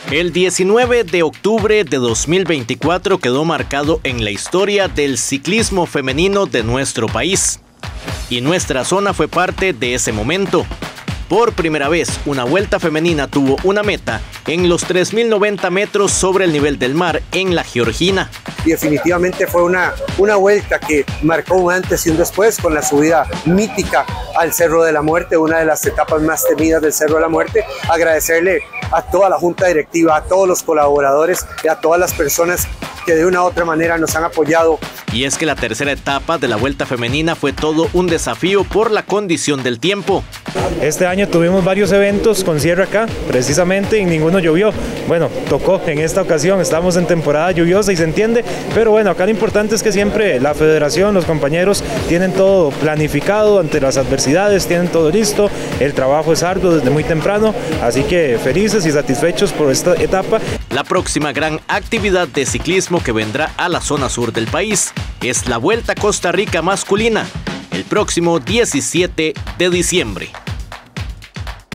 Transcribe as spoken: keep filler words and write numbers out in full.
El diecinueve de octubre de dos mil veinticuatro quedó marcado en la historia del ciclismo femenino de nuestro país. Y nuestra zona fue parte de ese momento. Por primera vez, una vuelta femenina tuvo una meta en los tres mil noventa metros sobre el nivel del mar en la Georgina. Y definitivamente fue una, una vuelta que marcó un antes y un después con la subida mítica al Cerro de la Muerte, una de las etapas más temidas del Cerro de la Muerte. Agradecerle a toda la junta directiva, a todos los colaboradores y a todas las personas que de una u otra manera nos han apoyado. Y es que la tercera etapa de la Vuelta Femenina fue todo un desafío por la condición del tiempo. Este año tuvimos varios eventos con cierre acá, precisamente, y ninguno llovió. Bueno, tocó en esta ocasión, estamos en temporada lluviosa y se entiende, pero bueno, acá lo importante es que siempre la federación, los compañeros tienen todo planificado ante las adversidades, tienen todo listo, el trabajo es arduo desde muy temprano, así que felices y satisfechos por esta etapa. La próxima gran actividad de ciclismo que vendrá a la zona sur del país es la Vuelta a Costa Rica masculina, el próximo diecisiete de diciembre.